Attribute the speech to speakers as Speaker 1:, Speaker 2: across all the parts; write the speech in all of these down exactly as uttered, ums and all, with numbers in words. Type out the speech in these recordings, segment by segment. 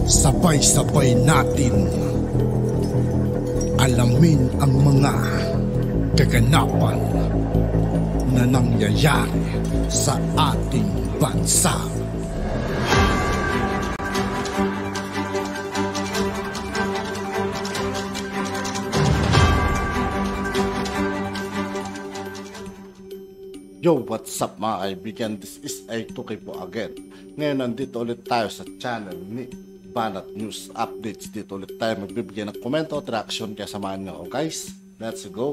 Speaker 1: Sabay-sabay natin alamin ang mga kaganapan na nangyayari sa ating bansa.
Speaker 2: Yo, what's up mga kaibigan? This is A two K po again. Ngayon nandito ulit tayo sa channel ni Banat News Updates. Dito ulit tayo magbibigay ng komento at reaction, kaya samahan nyo ako guys. Let's go!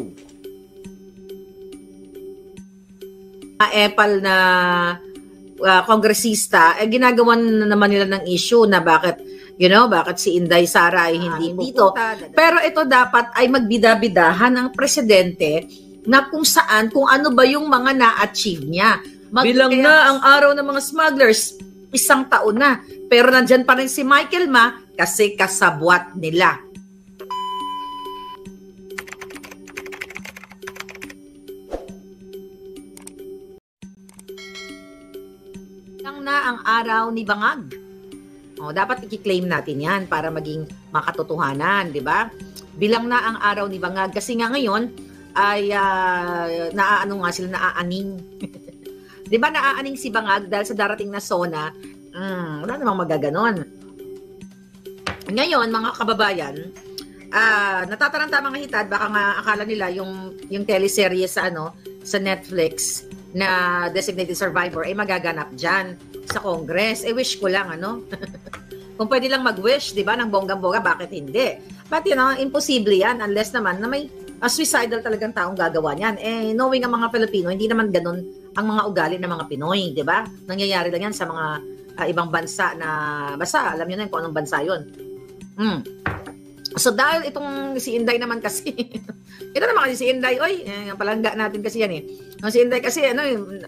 Speaker 3: Uh, epal na uh, kongresista, eh, ginagawan na naman nila ng issue na bakit, you know, bakit si Inday Sara ay hindi ah, dito. Pero ito dapat ay magbida-bidahan ng presidente na kung saan, kung ano ba yung mga na-achieve niya. Mag- Bilang kaya, na ang araw ng mga smugglers, isang taon na. Pero nandyan pa rin si Michael Ma kasi kasabwat nila. Bilang na ang araw ni Bangag. O, dapat i-claim natin yan para maging makatotohanan, di ba? Bilang na ang araw ni Bangag kasi nga ngayon, ay uh, naaano nga sila, naaaning. Di ba naaaning si Bangag dahil sa darating na SONA? Mm, wala namang magaganon. Ngayon, mga kababayan, uh, natataranta mga hitad, baka nga akala nila yung, yung teleserye sa, ano, sa Netflix na Designated Survivor ay magaganap dyan sa Congress. Eh, wish ko lang, ano? Kung pwede lang mag-wish, di ba, ng bonggang-bongga, bakit hindi? But, you know, imposible yan unless naman na may uh, suicidal talagang taong gagawa niyan. Eh, knowing ang mga Pilipino, hindi naman ganun ang mga ugali ng mga Pinoy, di ba? Nangyayari lang yan sa mga uh, ibang bansa na, basta, alam niyo na kung anong bansa yun. Hmm. So, dahil itong si Inday naman kasi, ito naman kasi si Inday, oy, eh, palangga natin kasi yan eh. Si Inday kasi, ano,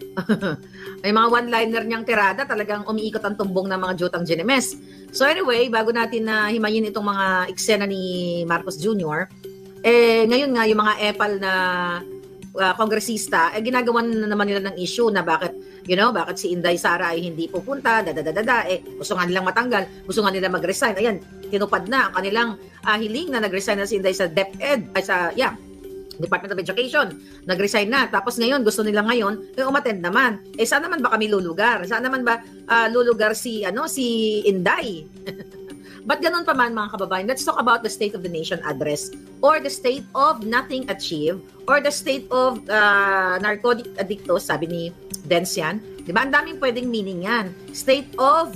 Speaker 3: ay mga one-liner niyang tirada, talagang umiikot ang tumbong ng mga jutang Ginemes. So anyway, bago natin na uh, himayin itong mga eksena ni Marcos Junior, eh, ngayon nga, yung mga epal na uh, kongresista, eh, ginagawan na naman nila ng issue na bakit, you know, bakit si Inday Sara ay hindi pupunta, dadadadada, eh, gusto nga nilang matanggal, gusto nga nila mag-resign. Ayan, tinupad na ang kanilang uh, hiling na nag-resign na si Inday sa DepEd, ay sa, yeah, Department of Education, nag-resign na. Tapos ngayon, gusto nila ngayon, eh, umattend naman. Eh, saan naman ba kami lulugar? Saan naman ba uh, lulugar si, ano, si Inday? But ganun pa man mga kababayan, let's talk about the State of the Nation address or the state of nothing achieved or the state of uh, narcotic addictos, sabi ni Densian. Di ba? Ang daming pwedeng meaning yan. State of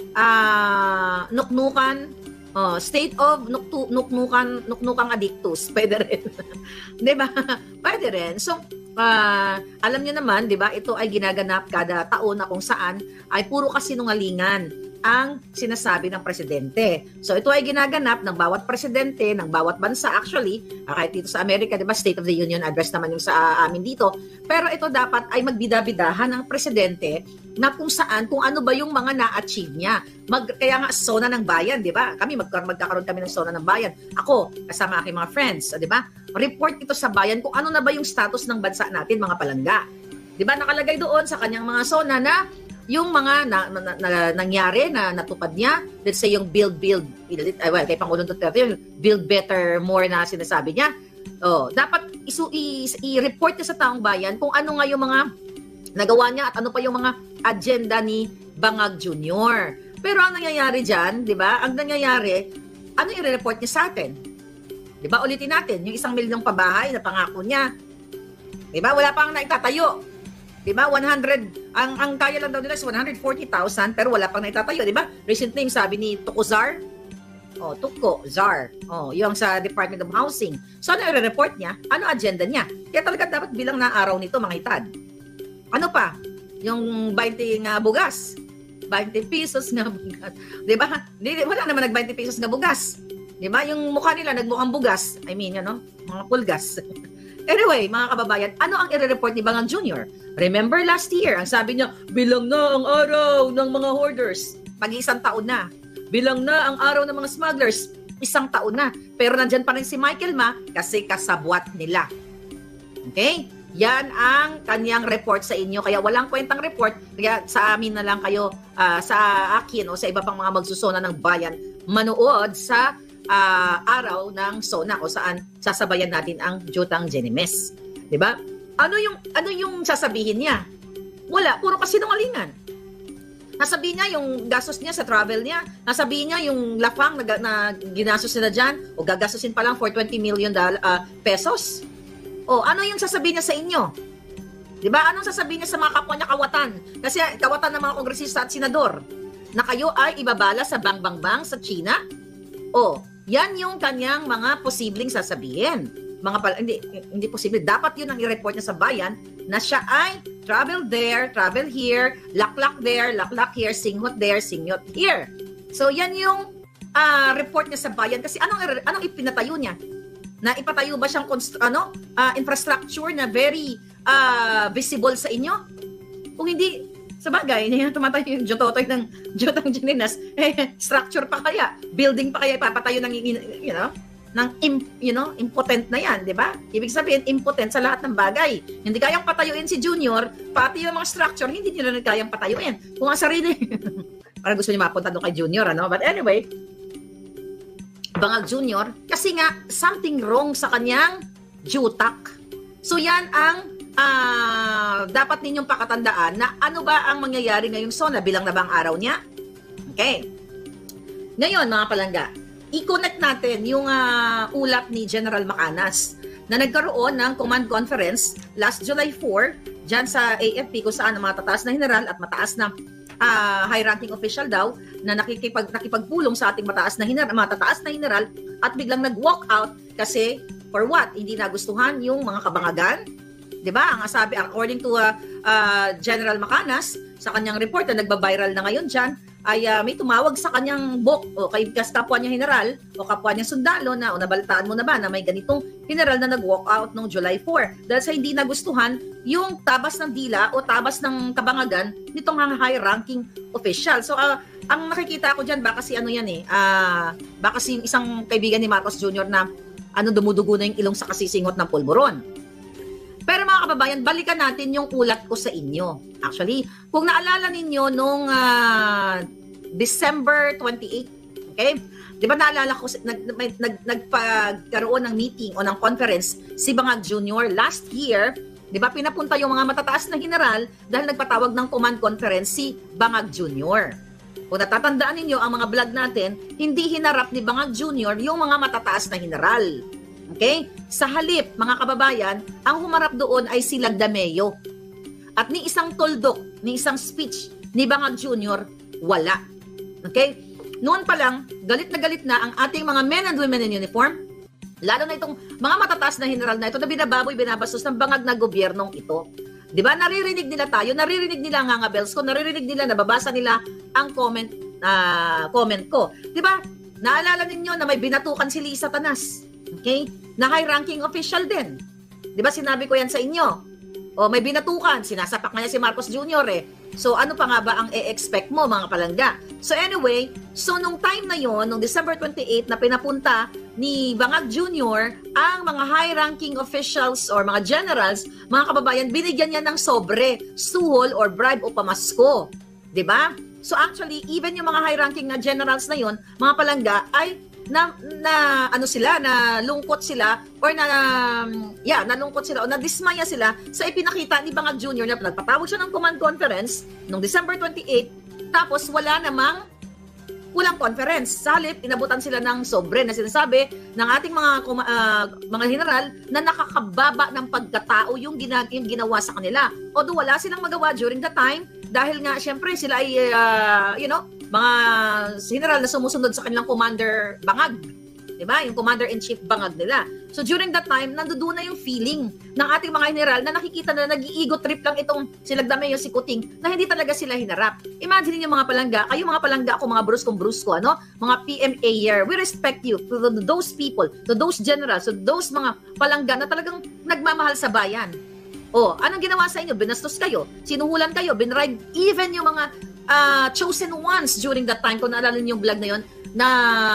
Speaker 3: uh, nuknukan, oh, state of nuktu, nuknukan, nuknukang addictus. Pwede rin. Di ba? Pwede rin. So, uh, alam niyo naman, di ba, ito ay ginaganap kada taon na kung saan ay puro kasinungalingan ang sinasabi ng presidente. So ito ay ginaganap ng bawat presidente, ng bawat bansa actually, uh, kahit dito sa Amerika, di ba, State of the Union address naman yung sa uh, amin dito. Pero ito dapat ay magbida-bidahan ng presidente na kung saan, kung ano ba yung mga na-achieve niya. Mag, kaya nga SONA ng bayan, di ba? Kami, mag, magkakaroon kami ng SONA ng bayan. Ako, kasama aking mga friends, di ba? Report ito sa bayan kung ano na ba yung status ng bansa natin, mga palangga. Di ba? Nakalagay doon sa kanyang mga SONA na yung mga na, na, na, nangyari na natupad niya, let's say yung build, build, uh, well, kay Pangulong Duterte, yung build better, more na sinasabi niya. Oh, dapat isu, i, i-report niya sa taong bayan kung ano nga yung mga nagawa niya at ano pa yung mga agenda ni Bangag Junior Pero ang nangyayari dyan, di ba, ang nangyayari, ano i-report niya sa atin? Di ba, ulitin natin, yung isang milyong pabahay na pangako niya. Di ba, wala pang naitatayo. Di ba? one hundred, ang ang kaya lang daw nila is one hundred forty thousand pero wala pang naitatayo, di ba? Recently, yung sabi ni Tuko Zar, oh, Tuko Zar, oh, yung sa Department of Housing. So, ano i-report niya? Ano agenda niya? Kaya talaga dapat bilang na araw nito, mga hitad. Ano pa? Yung twenty nga bugas. twenty pesos nga bugas. Di ba? Wala naman nag-twenty pesos nga bugas. Di ba? Yung mukha nila, nagmukhang bugas. I mean, you know, mga pulgas. Anyway, mga kababayan, ano ang i-report ni Bangag Junior? Remember last year, ang sabi niya, bilang na ang araw ng mga hoarders. Pag-iisang taon na. Bilang na ang araw ng mga smugglers. Isang taon na. Pero nandyan pa rin si Michael Ma kasi kasabwat nila. Okay? Yan ang kanyang report sa inyo. Kaya walang kwentang report. Kaya sa amin na lang kayo, uh, sa akin o sa iba pang mga magsusona ng bayan, manood sa uh, araw ng SONA o saan sasabayan natin ang Jutang Genimes. 'Di ba? Ano yung ano yung sasabihin niya? Wala, puro kasinungalingan. Nasabihin niya yung gastos niya sa travel niya. Nasabihin niya yung lapang na, na ginastos nila dyan o gagastusin pa lang for twenty million uh, pesos. O ano yung sasabihin niya sa inyo? Diba? Anong sasabihin niya sa mga kapwa niya kawatan? Kasi kawatan ng mga kongresista at senador na kayo ay ibabala sa bang-bang-bang sa China? O, yan yung kanyang mga posibleng sasabihin. Mga pala, hindi, hindi posible. Dapat yun ang i-report niya sa bayan na siya ay travel there, travel here, laklak there, laklak here, singhot there, singhot here. So, yan yung uh, report niya sa bayan. Kasi anong, anong ipinatayo niya? Na ipatayo ba siyang ano, uh, infrastructure na very uh, visible sa inyo? Kung hindi, sa bagay, tumatayo yung jototoy ng Jutang Genimes, eh, structure pa kaya, building pa kaya ipapatayo ng, you know, ng, you know, impotent na yan, di ba? Ibig sabihin, impotent sa lahat ng bagay. Hindi kayang patayuin si Junior, pati yung mga structure, hindi nyo na kayang patayuin. Kung ang sarili, para gusto niyo mapunta doon kay Junior, ano? But anyway, Bangag Junior, kasi nga, something wrong sa kanyang jutak. So yan ang uh, dapat ninyong pakatandaan na ano ba ang mangyayari ngayong SONA, bilang na bang araw niya? Okay. Ngayon, mga palangga, i-connect natin yung uh, ulat ni General Macanas na nagkaroon ng command conference last July fourth dyan sa A F P kung saan ang mga tataas na general at mataas na uh, high-ranking official daw na nakikipag, nakipagpulong sa ating mataas na general, mga tataas na general at biglang nag-walk out kasi for what? Hindi nagustuhan yung mga kabangagan. Diba? Ang sabi, according to uh, uh, General Macanas, sa kanyang report na nagba-viral na ngayon dyan, ay uh, may tumawag sa kanyang book o kay kapwa niya general o kapwa niya sundalo na o nabalitaan mo na ba na may ganitong general na nag-walk out noong July fourth dahil sa hindi nagustuhan yung tabas ng dila o tabas ng kabangagan nitong high-ranking official. So, uh, ang nakikita ko dyan, baka si ano yan eh, uh, baka si isang kaibigan ni Marcos Junior na ano dumudugo na yung ilong sa kasisingot ng pulburon. Pero mga kababayan, balikan natin yung ulat ko sa inyo. Actually, kung naalala ninyo nung uh, December twenty-eighth, okay? Di ba naalala ko, nag, nag, nagpagkaroon ng meeting o ng conference si Bangag Junior last year, di ba pinapunta yung mga matataas na general dahil nagpatawag ng command conference si Bangag Junior. Kung natatandaan ninyo ang mga vlog natin, hindi hinarap ni Bangag Junior yung mga matataas na general. Okay? Sa halip, mga kababayan, ang humarap doon ay si Lagdameo. At ni isang tuldok, ni isang speech ni Bangag Junior, wala. Okay? Noon pa lang, galit na galit na ang ating mga men and women in uniform, lalo na itong mga matataas na general na ito na binababoy, binabastos ng bangag na gobyernong ito. Di ba? Naririnig nila tayo, naririnig nila ang nga bells ko, naririnig nila, nababasa nila ang comment, uh, comment ko. Di ba? Naalala ninyo na may binatukan si Lisa Tanas. Okay? Na high-ranking official din. Di ba sinabi ko yan sa inyo? O may binatukan, sinasapak na niya si Marcos Junior eh. So ano pa nga ba ang e-expect mo mga palangga? So anyway, so nung time na yon, nung December twenty-eighth na pinapunta ni Bangag Junior ang mga high-ranking officials or mga generals, mga kababayan, binigyan niya ng sobre, suhol or bribe o pamasko. Di ba? So actually, even yung mga high-ranking na generals na yon, mga palangga, ay na, na ano sila, na lungkot sila or na um, yeah, nalungkot sila o nadismaya sila sa ipinakita ni Bangag Junior na nagpatawag siya ng command conference noong December twenty-eighth tapos wala namang walang conference. Sa halip, inabutan sila ng sobre na sinasabi ng ating mga uh, mga general na nakakababa ng pagkatao yung, ginag yung ginawa sa kanila. Although wala silang magawa during the time dahil nga syempre sila ay uh, you know, mga general na sumusunod sa kanilang commander Bangag. Diba? Yung commander-in-chief Bangag nila. So during that time, nandoon na yung feeling ng ating mga general na nakikita na nag-i-ego trip lang itong si Lagdameo, si Kuting, na hindi talaga sila hinarap. Imagine niyo mga palangga, kayo mga palangga ako, mga bruskong-brusko, ano? Mga P M A year, we respect you to those people, to those generals, to those mga palangga na talagang nagmamahal sa bayan. O, anong ginawa sa inyo? Binastos kayo, sinuhulan kayo, binride, even yung mga uh, chosen ones during that time, kung naalala niyo yung vlog na yun, na,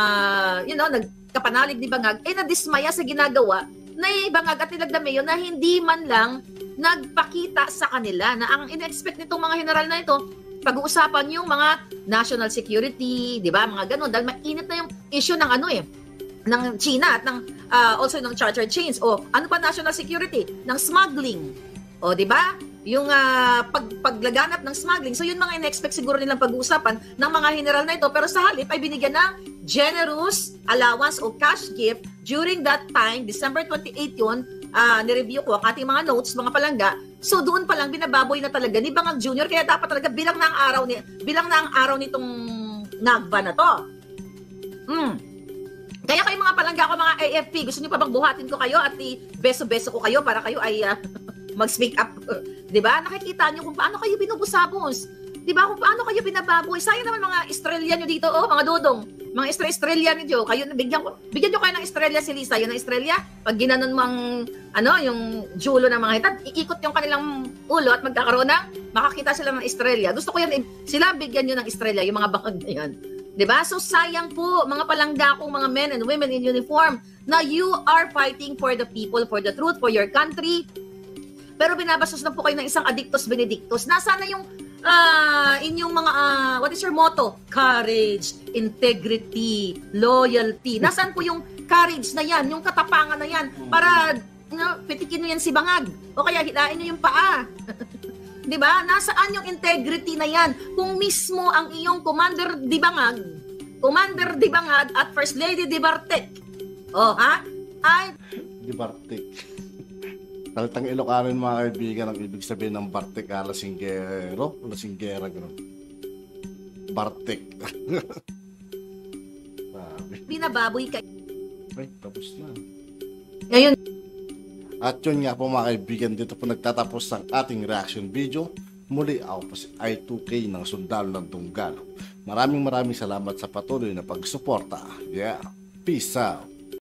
Speaker 3: you know, nagkapanalig ni Bangag, eh nadismaya sa ginagawa na Bangag at ni Lagdameo na hindi man lang nagpakita sa kanila na ang in-expect nitong mga general na ito, pag-uusapan yung mga national security, di ba? Mga ganun. Dahil mainit na yung issue ng ano eh, ng China at ng uh, also ng charter chains. O ano pa national security? Ng smuggling. O di ba? Yung uh, pag, paglaganap ng smuggling. So yun mga in-expect siguro nilang pag-uusapan ng mga general na ito. Pero sa halip ay binigyan ng generous allowance o cash gift during that time, December twenty-eighth yun, uh, nireview ko ang ating mga notes, mga palangga. So doon pa lang binababoy na talaga ni Bangag Junior Kaya dapat talaga bilang na ang araw ni bilang na ang araw nitong Nagba na to. Mm. Kaya kayo mga palangga ko, mga A F P, gusto niyo pa bang buhatin ko kayo at i-beso-beso ko kayo para kayo ay uh, mag-speak up? Di ba? Nakikita niyo kung paano kayo binubusabos. Di ba? Kung paano kayo binababoy. Sayang naman mga estrella niyo dito, oh, mga dudong. Mga estrella niyo, kayo bigyan ko, bigyan niyo kayo ng estrella si Lisa, yun ng estrella. Pag ginanon mo ang ano, yung julo ng mga hitad, iikot yung kanilang ulo at magkakaroon ng makakita sila ng estrella. Gusto ko yan, sila bigyan niyo ng estrella, yung mga bangag na yan. Diba? So sayang po, mga palangga kong mga men and women in uniform, na you are fighting for the people, for the truth, for your country. Pero binabastos na po kayo ng isang addictus benedictus. Nasaan na yung uh, inyong mga, uh, what is your motto? Courage, integrity, loyalty. Nasaan po yung courage na yan, yung katapangan na yan, para no, pitikin nyo yan si Bangag. O kaya hilain nyo yung paa. Di ba? Nasaan yung integrity na yan? Kung mismo ang iyong Commander Dibangag, Commander Dibangag at First Lady Dibartek, oh ha? Ay,
Speaker 2: Dibartek. Talitang Ilocano mga kaibigan, ang ibig sabihin ng Bartek, ah, lasinggero, lasinggera, gano'n. Bartek.
Speaker 3: binababoy kayo.
Speaker 2: Ay, tapos na.
Speaker 3: Ngayon,
Speaker 2: At yun nga po mga kaibigan, dito po nagtatapos ang ating reaction video. Muli ako po si I two K ng Sundalo ng Tunggalo. Maraming maraming salamat sa patuloy na pagsuporta. Yeah, peace out.